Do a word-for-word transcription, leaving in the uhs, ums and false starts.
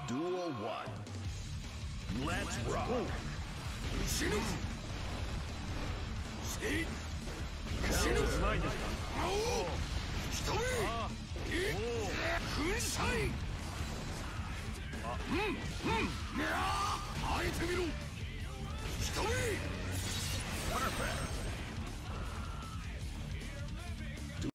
Duel one. Let's rock. 死ぬせい死ぬうまいですか。 青一目え粉砕うんうんいやー耐えてみろ